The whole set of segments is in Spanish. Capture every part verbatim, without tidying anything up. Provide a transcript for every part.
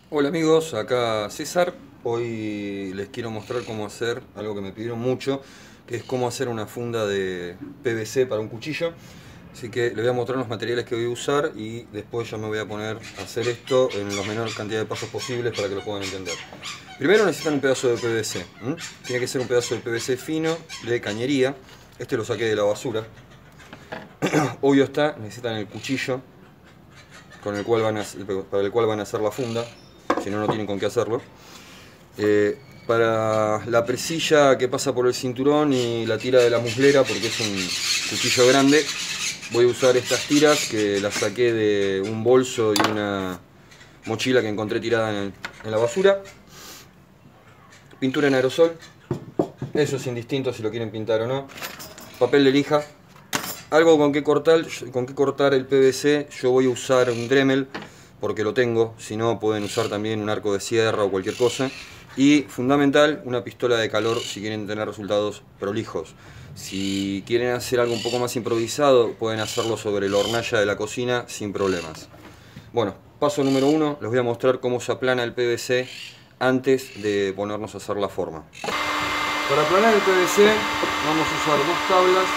Hola amigos, acá César. Hoy les quiero mostrar cómo hacer algo que me pidieron mucho, que es cómo hacer una funda de P V C para un cuchillo. Así que les voy a mostrar los materiales que voy a usar y después ya me voy a poner a hacer esto en la menor cantidad de pasos posibles para que lo puedan entender. Primero necesitan un pedazo de P V C. ¿m? Tiene que ser un pedazo de P V C fino, de cañería. Este lo saqué de la basura. Obvio está, necesitan el cuchillo con el cual van a, para el cual van a hacer la funda, si no, no tienen con qué hacerlo. Eh, para la presilla que pasa por el cinturón y la tira de la muslera, porque es un cuchillo grande, voy a usar estas tiras que las saqué de un bolso y una mochila que encontré tirada en, el, en la basura. Pintura en aerosol, eso es indistinto si lo quieren pintar o no. Papel de lija. Algo con que cortar, con que cortar el P V C. Yo voy a usar un Dremel porque lo tengo, si no pueden usar también un arco de sierra o cualquier cosa. Y fundamental, una pistola de calor si quieren tener resultados prolijos. Si quieren hacer algo un poco más improvisado, pueden hacerlo sobre la hornalla de la cocina sin problemas. Bueno, paso número uno, les voy a mostrar cómo se aplana el P V C antes de ponernos a hacer la forma. Para aplanar el P V C vamos a usar dos tablas.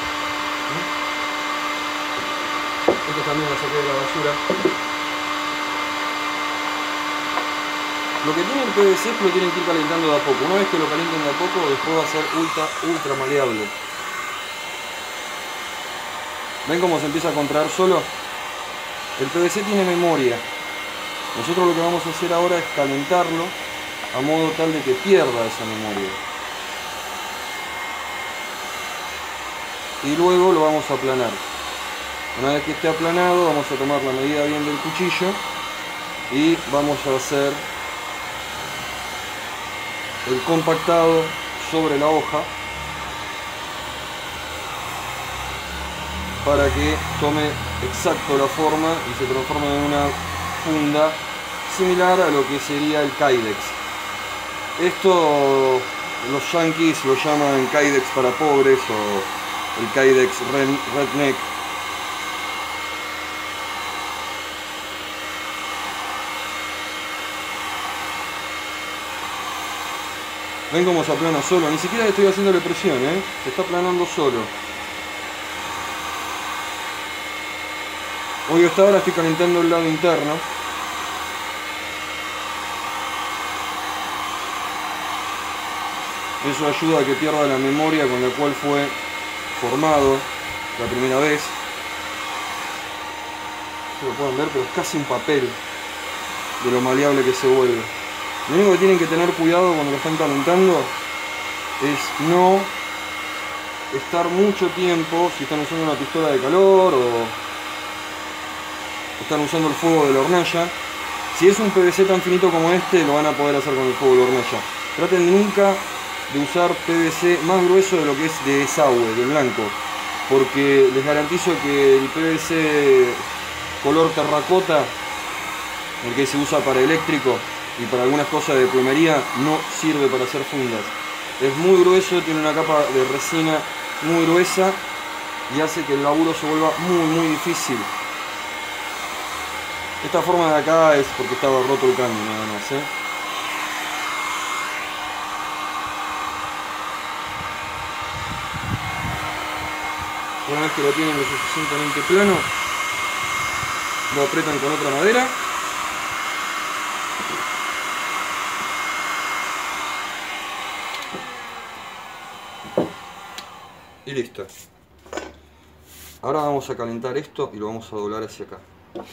Esto también lo saqué de la basura. Lo que tiene el P V C es que lo tienen que ir calentando de a poco. Una vez que lo calienten de a poco, después va a ser ultra, ultra maleable. ¿Ven cómo se empieza a contraer solo? El P V C tiene memoria. Nosotros lo que vamos a hacer ahora es calentarlo a modo tal de que pierda esa memoria. Y luego lo vamos a aplanar. Una vez que esté aplanado, vamos a tomar la medida bien del cuchillo y vamos a hacer el compactado sobre la hoja para que tome exacto la forma y se transforme en una funda similar a lo que sería el Kydex. Esto los yankees lo llaman Kydex para pobres o el Kydex Redneck. Ven cómo se aplana solo, ni siquiera estoy haciéndole presión, ¿eh? Se está aplanando solo. Hoy hasta ahora estoy calentando el lado interno. Eso ayuda a que pierda la memoria con la cual fue formado la primera vez. No lo pueden ver, pero es casi un papel de lo maleable que se vuelve. Lo único que tienen que tener cuidado cuando lo están calentando es no estar mucho tiempo, si están usando una pistola de calor o están usando el fuego de la hornalla. Si es un P V C tan finito como este, lo van a poder hacer con el fuego de la hornalla. Traten nunca de usar P V C más grueso de lo que es de desagüe, de blanco, porque les garantizo que el P V C color terracota, el que se usa para eléctrico y para algunas cosas de plomería, no sirve para hacer fundas. Es muy grueso, tiene una capa de resina muy gruesa y hace que el laburo se vuelva muy muy difícil. Esta forma de acá es porque estaba roto el cambio nada más, ¿eh? Una vez que lo tienen lo suficientemente plano, lo apretan con otra madera. Y listo. Ahora vamos a calentar esto y lo vamos a doblar hacia acá.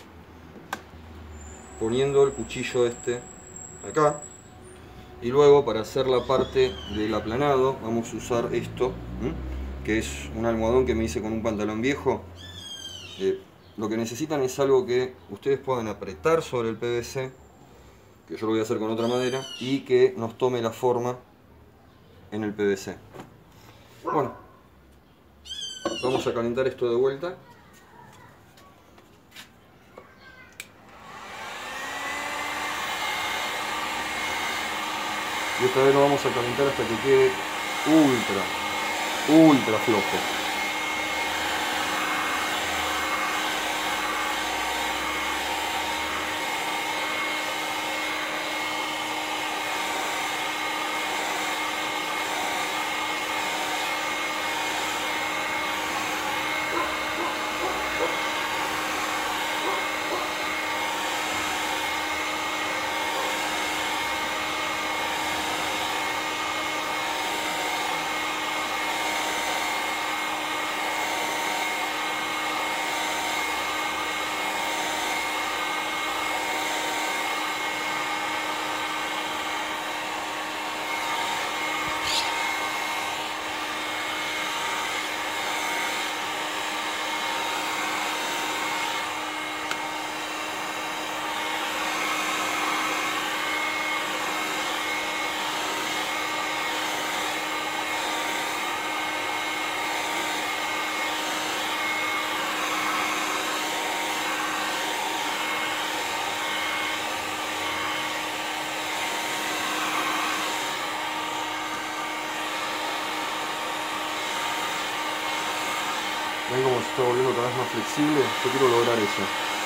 Poniendo el cuchillo este acá. Y luego para hacer la parte del aplanado vamos a usar esto, ¿m? que es un almohadón que me hice con un pantalón viejo. Eh, lo que necesitan es algo que ustedes puedan apretar sobre el P V C, que yo lo voy a hacer con otra madera, y que nos tome la forma en el P V C. Bueno, vamos a calentar esto de vuelta. Y esta vez lo vamos a calentar hasta que quede ultra, ultra flojo. ven cómo se está volviendo cada vez más flexible. Yo quiero lograr eso.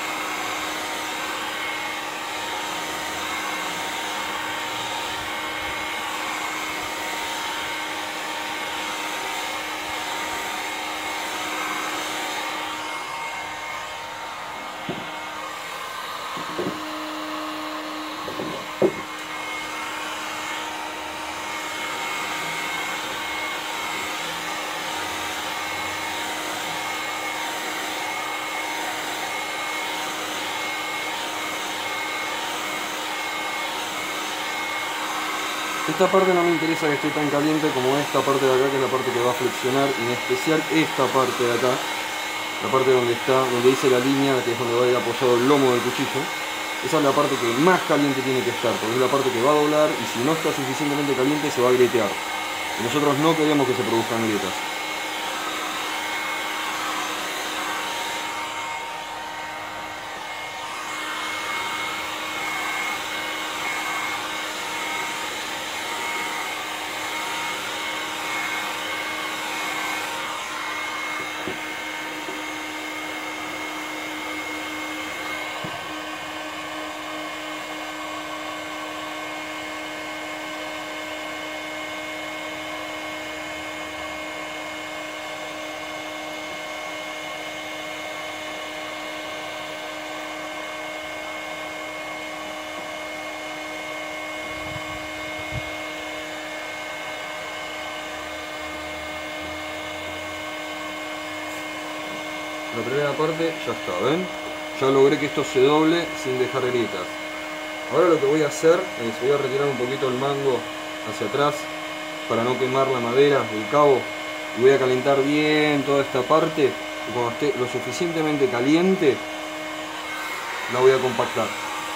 Esta parte no me interesa que esté tan caliente como esta parte de acá, que es la parte que va a flexionar, y en especial esta parte de acá, la parte donde está, donde dice la línea, que es donde va a ir apoyado el lomo del cuchillo. Esa es la parte que más caliente tiene que estar, porque es la parte que va a doblar y si no está suficientemente caliente se va a grietear. Y nosotros no queremos que se produzcan grietas. La primera parte ya está, ¿ven? Ya logré que esto se doble sin dejar grietas. Ahora lo que voy a hacer es voy a retirar un poquito el mango hacia atrás para no quemar la madera del cabo y voy a calentar bien toda esta parte y cuando esté lo suficientemente caliente la voy a compactar.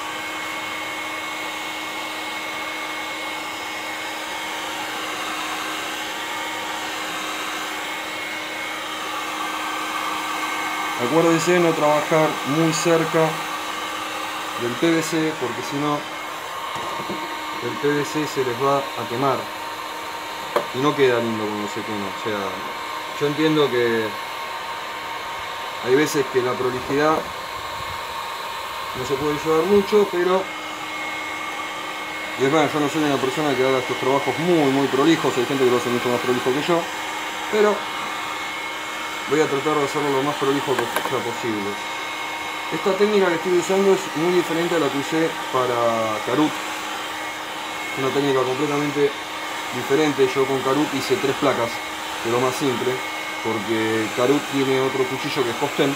Acuérdense de no trabajar muy cerca del P V C porque si no el P V C se les va a quemar y no queda lindo cuando se quema. O sea, yo entiendo que hay veces que la prolijidad no se puede llevar mucho, pero y es bueno, yo no soy una persona que haga estos trabajos muy muy prolijos, hay gente que lo hace mucho más prolijo que yo, pero voy a tratar de hacerlo lo más prolijo que sea posible. Esta técnica que estoy usando es muy diferente a la que usé para Karut. Es una técnica completamente diferente. Yo con Karut hice tres placas, de lo más simple, porque Karut tiene otro cuchillo que es Kosten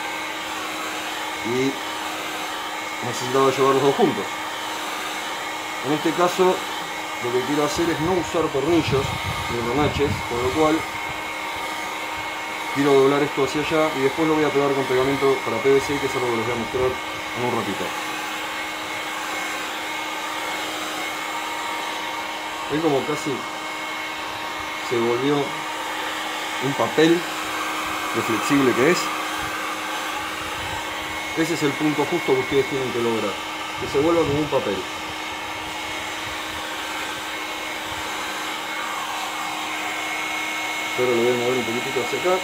y necesitaba llevar los dos juntos. En este caso lo que quiero hacer es no usar tornillos ni remaches, con lo cual quiero doblar esto hacia allá y después lo voy a pegar con pegamento para P V C, que es algo que les voy a mostrar en un ratito. ¿Ven como casi se volvió un papel lo flexible que es? Ese es el punto justo que ustedes tienen que lograr, que se vuelva como un papel. Pero lo voy a mover un poquitito hacia acá.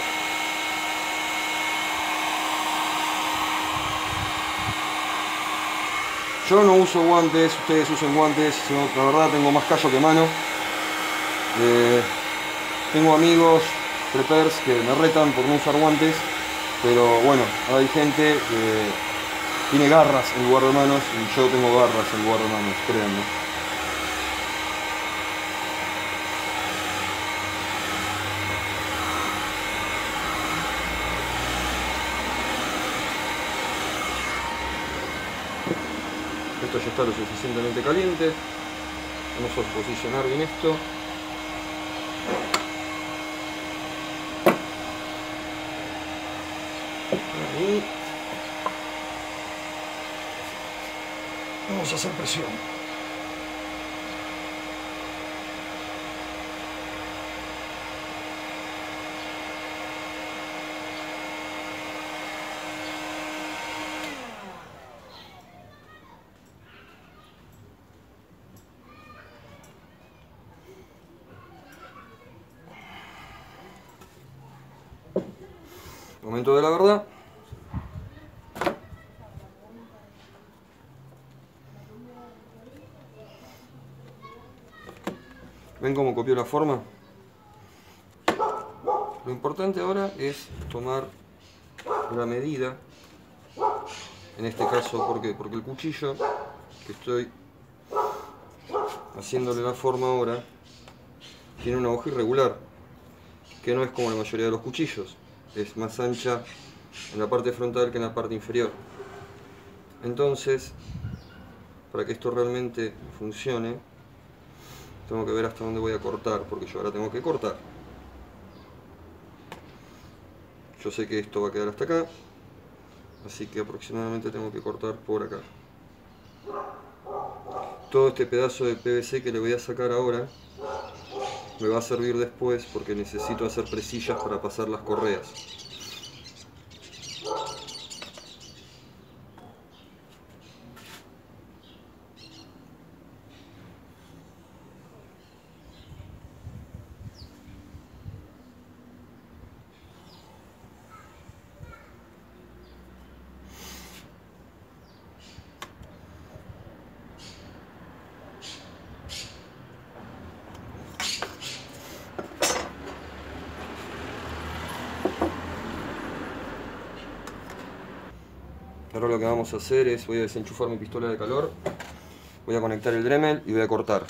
Yo no uso guantes, ustedes usen guantes, yo, la verdad tengo más callo que mano. Eh, tengo amigos preppers que me retan por no usar guantes, pero bueno, hay gente que tiene garras en lugar de manos y yo tengo garras en lugar de manos, créanme. Esto ya está lo suficientemente caliente. Vamos a posicionar bien esto. Ahí. Vamos a hacer presión. Momento de la verdad. ¿Ven cómo copió la forma? Lo importante ahora es tomar la medida. En este caso, ¿por qué? Porque el cuchillo que estoy haciéndole la forma ahora tiene una hoja irregular, que no es como la mayoría de los cuchillos. Es más ancha en la parte frontal que en la parte inferior. Entonces, para que esto realmente funcione, tengo que ver hasta dónde voy a cortar, porque yo ahora tengo que cortar. Yo sé que esto va a quedar hasta acá, así que aproximadamente tengo que cortar por acá. Todo este pedazo de P V C que le voy a sacar ahora me va a servir después porque necesito hacer presillas para pasar las correas. Ahora lo que vamos a hacer es, voy a desenchufar mi pistola de calor, voy a conectar el Dremel y voy a cortar.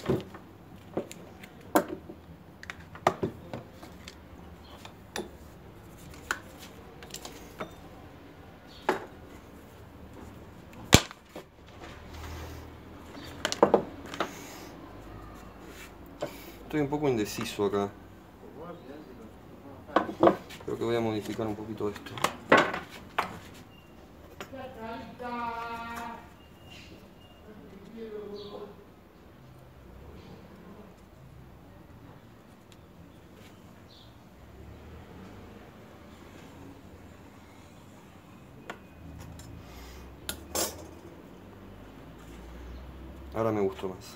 Estoy un poco indeciso acá. Creo que voy a modificar un poquito esto. Ahora me gustó más.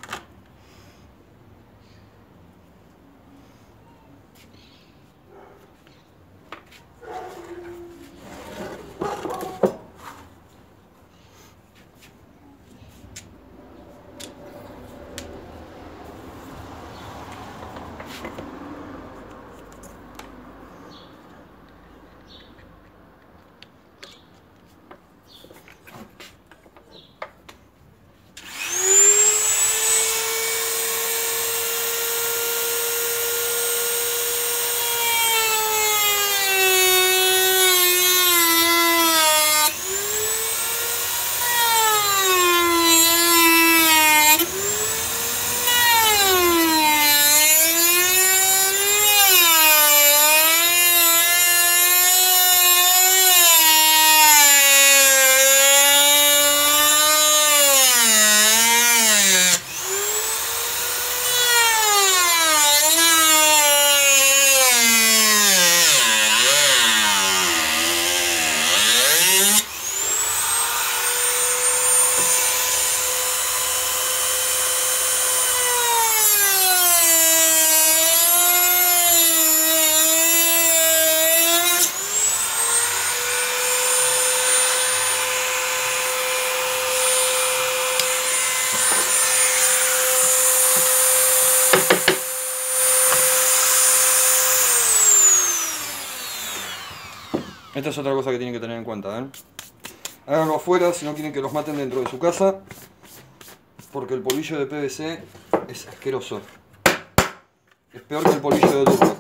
Esta es otra cosa que tienen que tener en cuenta, ¿eh? Háganlo afuera si no quieren que los maten dentro de su casa, porque el polvillo de P V C es asqueroso. Es peor que el polvillo de Durlock.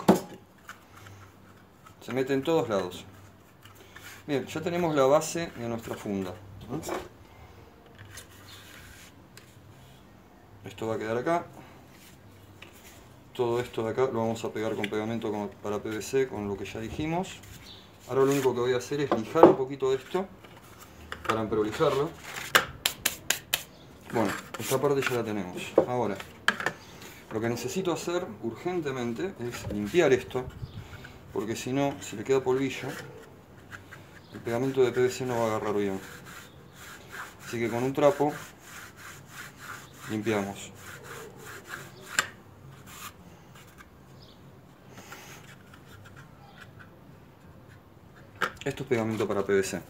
Se mete en todos lados. Bien, ya tenemos la base de nuestra funda. Esto va a quedar acá. Todo esto de acá lo vamos a pegar con pegamento para P V C, con lo que ya dijimos. Ahora lo único que voy a hacer es lijar un poquito de esto para emprolijarlo. Bueno, esta parte ya la tenemos. Ahora, lo que necesito hacer urgentemente es limpiar esto, porque si no, si le queda polvillo, el pegamento de P V C no va a agarrar bien. Así que con un trapo limpiamos. Esto es pegamento para P V C.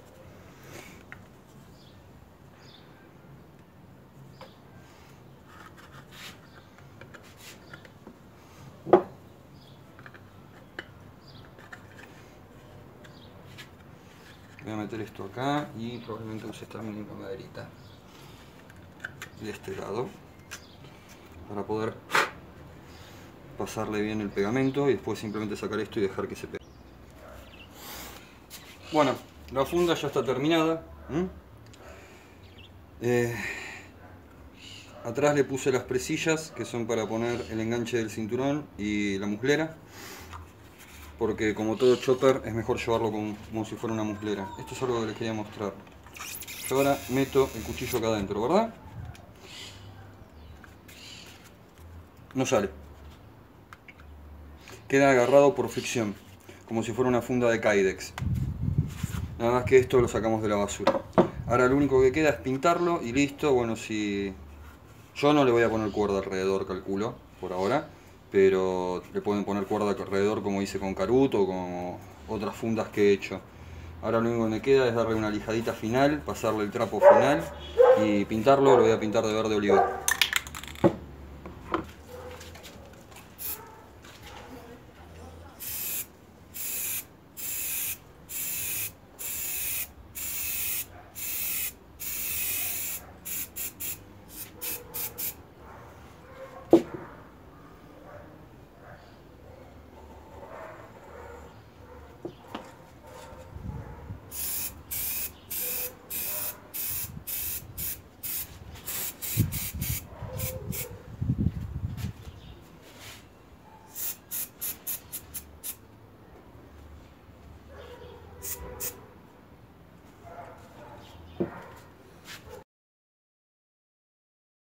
Voy a meter esto acá y probablemente use esta mínima maderita de este lado para poder pasarle bien el pegamento y después simplemente sacar esto y dejar que se pegue. Bueno, la funda ya está terminada. ¿Mm? Eh, atrás le puse las presillas que son para poner el enganche del cinturón y la muslera, porque como todo chopper es mejor llevarlo como, como si fuera una muslera. Esto es algo que les quería mostrar. Yo ahora meto el cuchillo acá adentro, ¿verdad? No sale. Queda agarrado por fricción, como si fuera una funda de Kydex. Nada más que esto lo sacamos de la basura. Ahora lo único que queda es pintarlo y listo. Bueno, si... yo no le voy a poner cuerda alrededor, calculo, por ahora. Pero le pueden poner cuerda alrededor como hice con Caruto o como otras fundas que he hecho. Ahora lo único que me queda es darle una lijadita final, pasarle el trapo final y pintarlo. Lo voy a pintar de verde oliva.